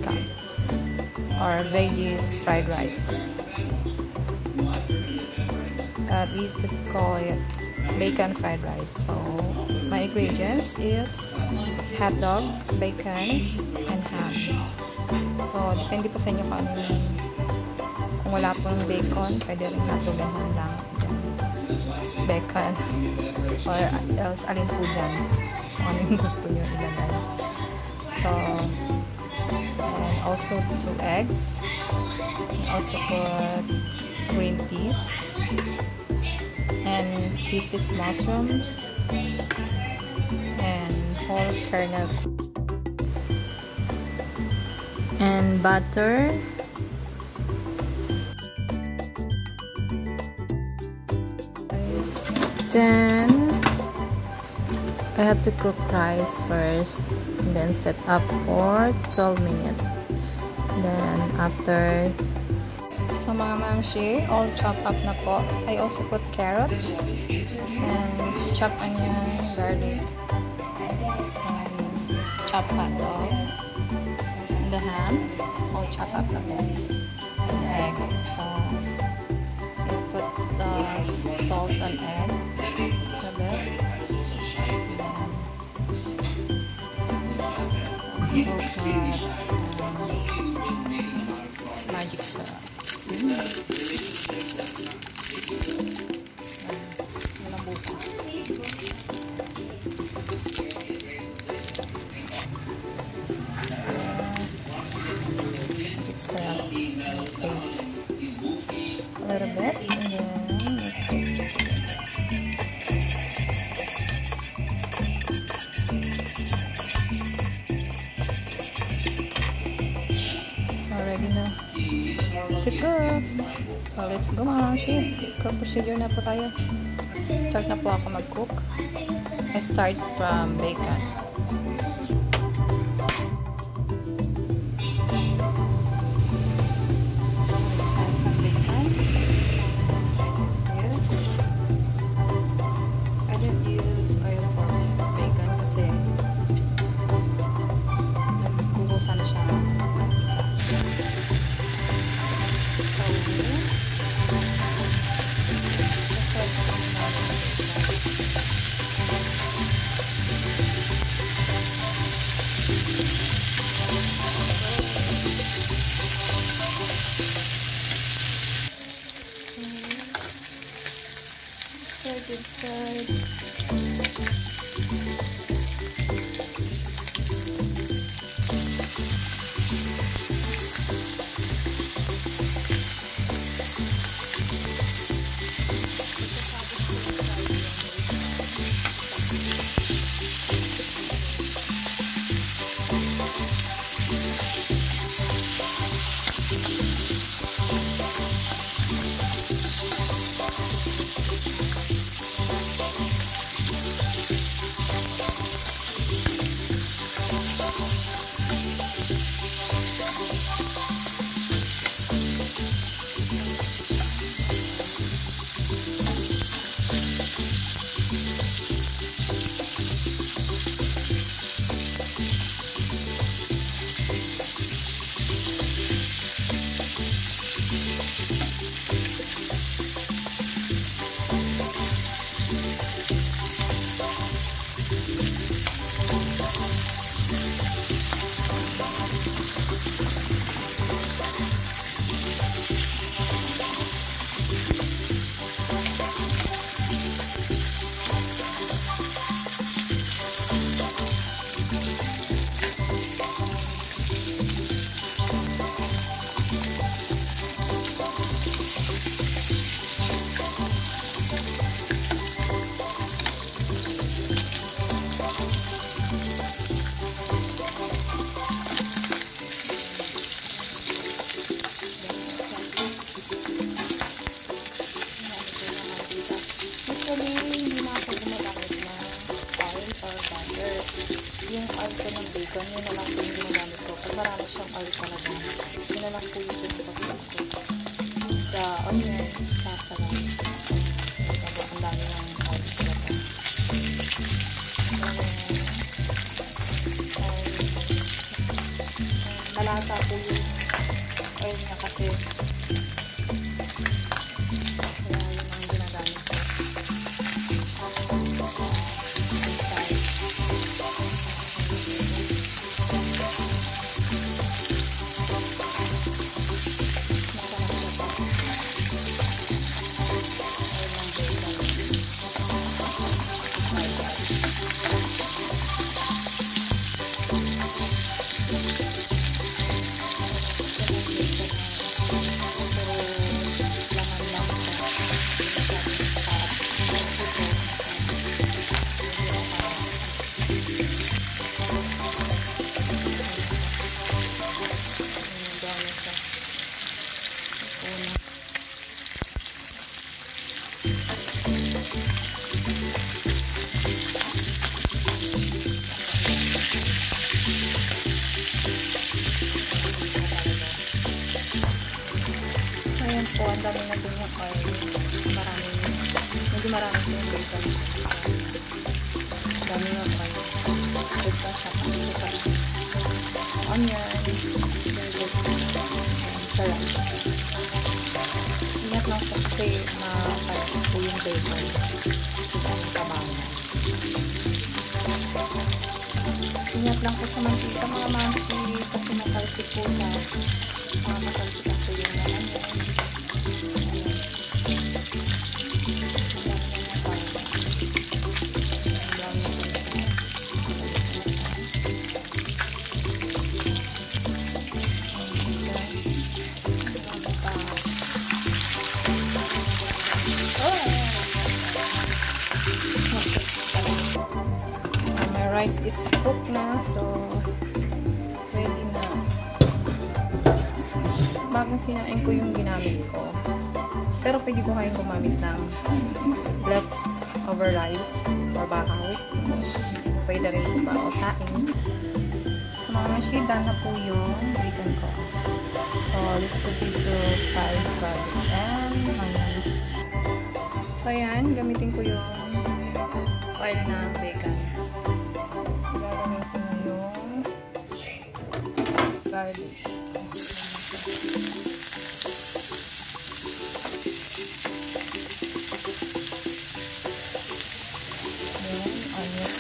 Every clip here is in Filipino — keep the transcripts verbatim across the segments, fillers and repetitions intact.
bacon or veggies fried rice. Uh, we used to call it bacon fried rice. So my ingredients is hot dog, bacon, and ham. So depende po sa inyo kung ano yung, kung wala pong bacon, pwede rin hotdogan lang bacon or else alin po dyan kung ano yung gusto nyo ilagay. So and also two eggs, and also put green peas and pieces mushrooms and whole kernel and butter, then I have to cook rice first and then set up for twelve minutes. Then after, so mga mangshi, all chop up na po. I also put carrots and chop onion, garlic, and chop hot dog, and the ham, all chop up na po. And egg. So I put the salt and egg a bit. And then also put um, magic syrup. Mm. Walang butas. Magic syrup. So taste a little bit, and then let's see. Ready na to cook. So let's go mga mangshi. Cook procedure na po tayo. Start na po ako mag-cook. I start from bacon. yung oil ko ng bacon, yun na lang po yung ginagamit ko. Pag marami siyang oil talaga, yun na lang po yung pinapagpapag ko. Sa onion, sa sarap. Ang dami ng oil talaga. Nakalasa po yung oil niya kasi. Kaya yun ang ginagamit ko. Ayan po, ang dami na din yung oil. Marami, medyo marami po yung bacon. Ang dami yung oil. Good pa siya. Sa onions, sa rice. Ingat lang po kasi makasin po yung bacon. Kita yung tabaho. Ingat lang po sa mantika mga mansi kasi makalsik po siya. Mga makalsik po yung naman yun. Rice is cooked na, so ready na. Bagong sinain ko yung ginamit ko, pero pwede ko kayong gumamit ng leftover rice or bahaw. Pwede rin ito ba o saing. So mga mashida na po yung bacon ko. So let's proceed to fry garlic and onions. So ayan, gamitin ko yung oil ng bacon. Garlic. Ayan, onion.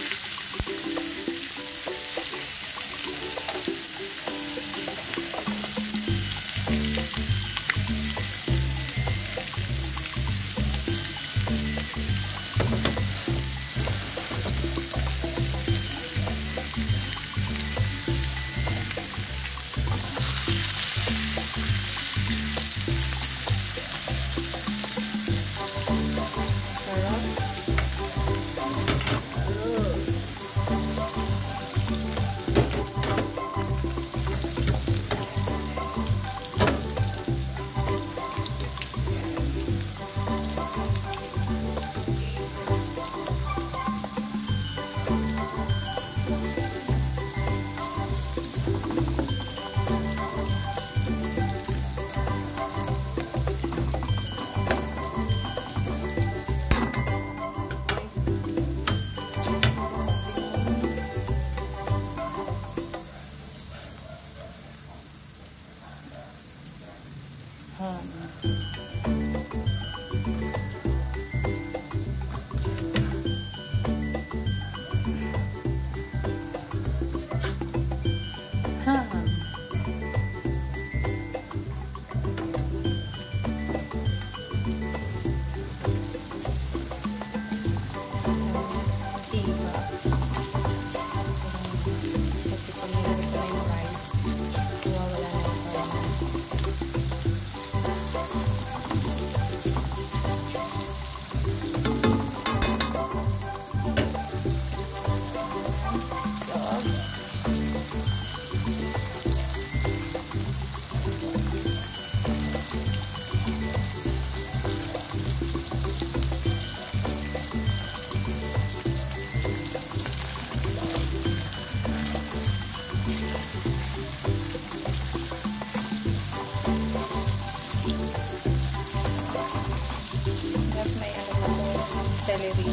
Celery.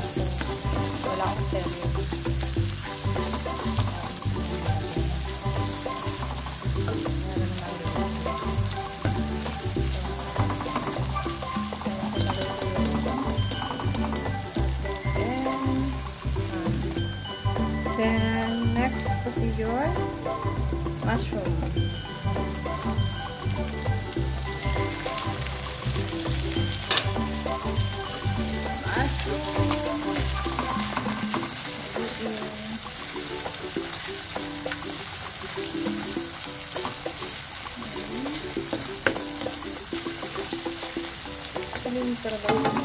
Wala akong celery. Yung trabaho na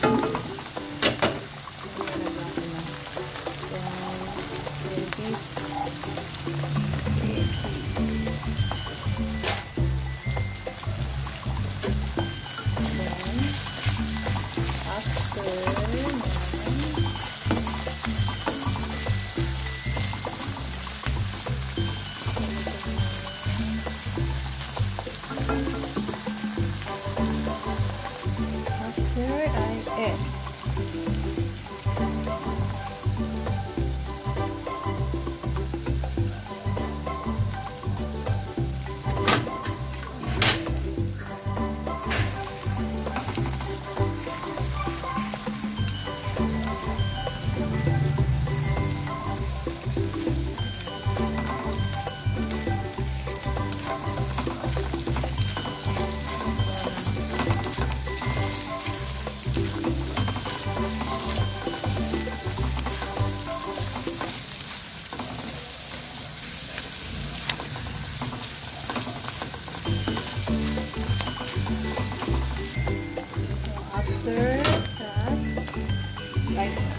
after that, rice na.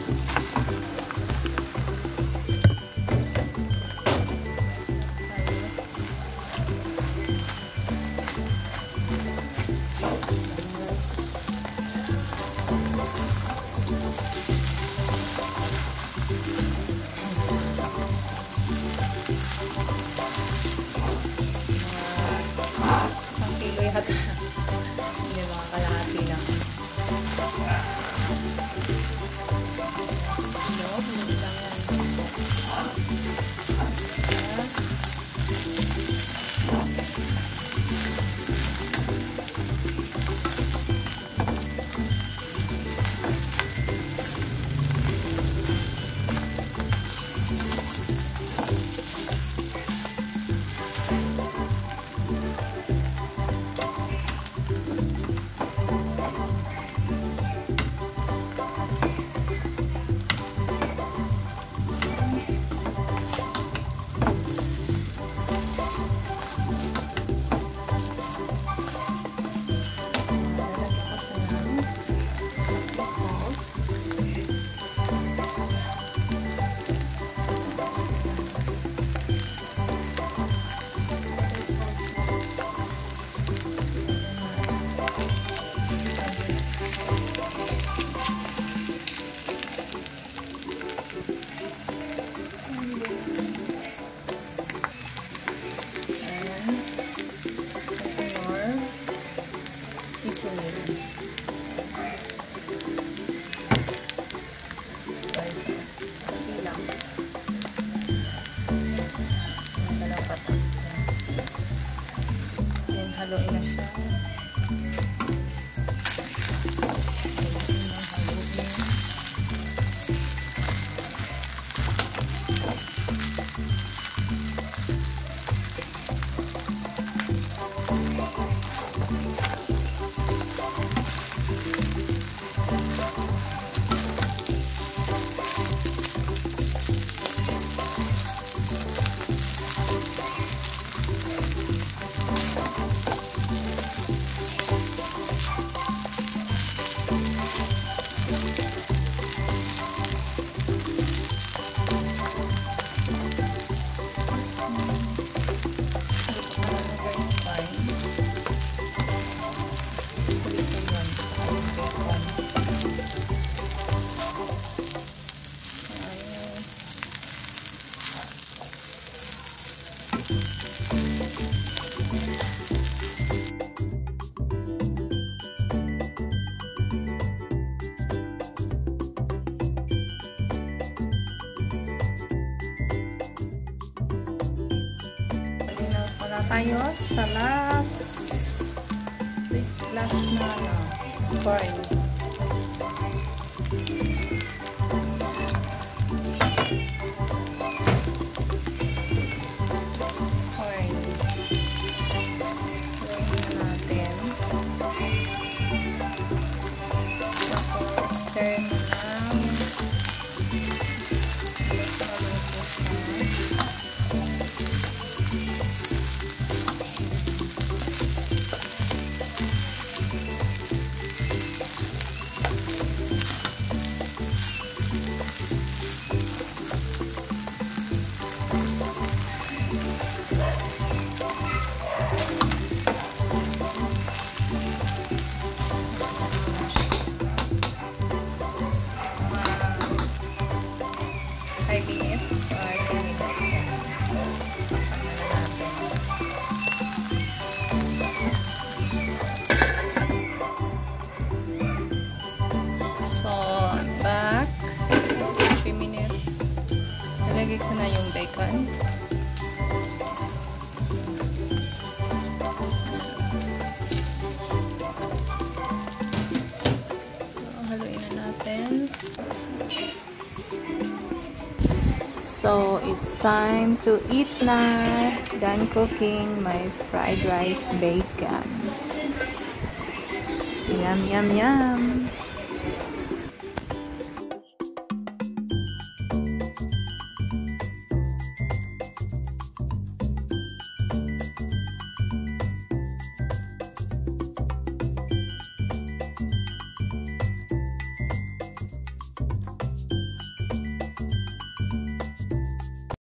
Isang kilo yata. Hindi, mga kalahati lang. Haluin na siya. Tayo sa last last na ano, corn. Corn. So, it's time to eat na. Done cooking my fried rice bacon. Yum, yum, yum.